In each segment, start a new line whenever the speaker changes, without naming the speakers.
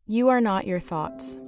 You are not your thoughts.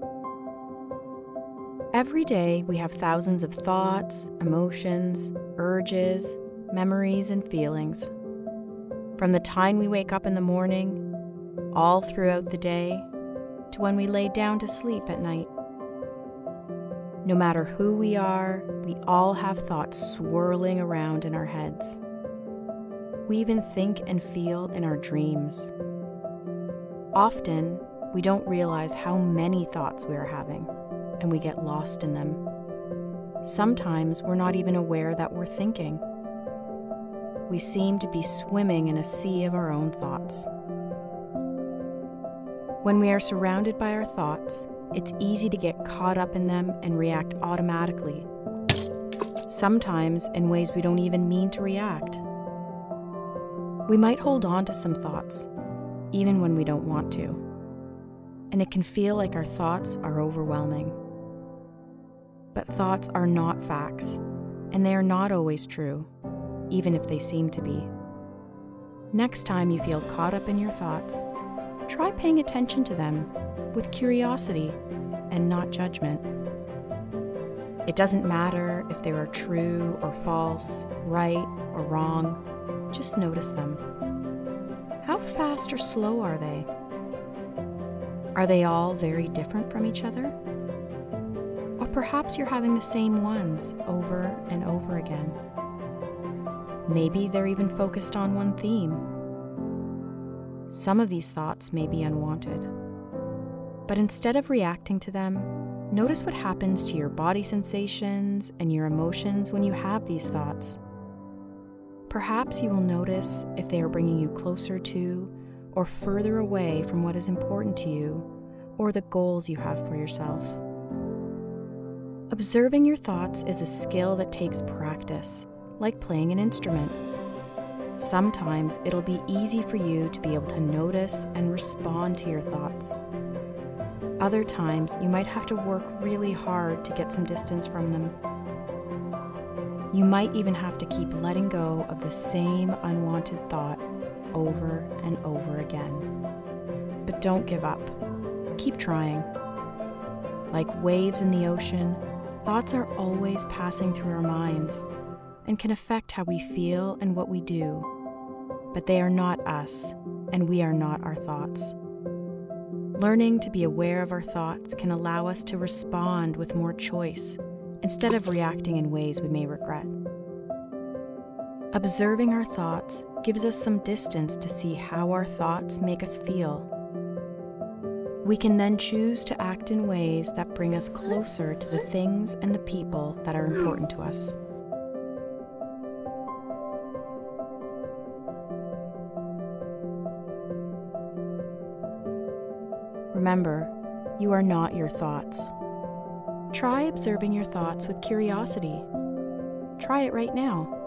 Every day, we have thousands of thoughts, emotions, urges, memories, and feelings. From the time we wake up in the morning, all throughout the day, to when we lay down to sleep at night. No matter who we are, we all have thoughts swirling around in our heads. We even think and feel in our dreams. Often, we don't realize how many thoughts we are having, and we get lost in them. Sometimes we're not even aware that we're thinking. We seem to be swimming in a sea of our own thoughts. When we are surrounded by our thoughts, it's easy to get caught up in them and react automatically, sometimes in ways we don't even mean to react. We might hold on to some thoughts, even when we don't want to. And it can feel like our thoughts are overwhelming. But thoughts are not facts, and they are not always true, even if they seem to be. Next time you feel caught up in your thoughts, try paying attention to them with curiosity and not judgment. It doesn't matter if they are true or false, right or wrong, just notice them. How fast or slow are they? Are they all very different from each other? Or perhaps you're having the same ones over and over again. Maybe they're even focused on one theme. Some of these thoughts may be unwanted. But instead of reacting to them, notice what happens to your body sensations and your emotions when you have these thoughts. Perhaps you will notice if they are bringing you closer to or further away from what is important to you or the goals you have for yourself. Observing your thoughts is a skill that takes practice, like playing an instrument. Sometimes it'll be easy for you to be able to notice and respond to your thoughts. Other times, you might have to work really hard to get some distance from them. You might even have to keep letting go of the same unwanted thought over and over again. But don't give up. Keep trying. Like waves in the ocean, thoughts are always passing through our minds and can affect how we feel and what we do. But they are not us, and we are not our thoughts. Learning to be aware of our thoughts can allow us to respond with more choice instead of reacting in ways we may regret. Observing our thoughts gives us some distance to see how our thoughts make us feel. We can then choose to act in ways that bring us closer to the things and the people that are important to us. Remember, you are not your thoughts. Try observing your thoughts with curiosity. Try it right now.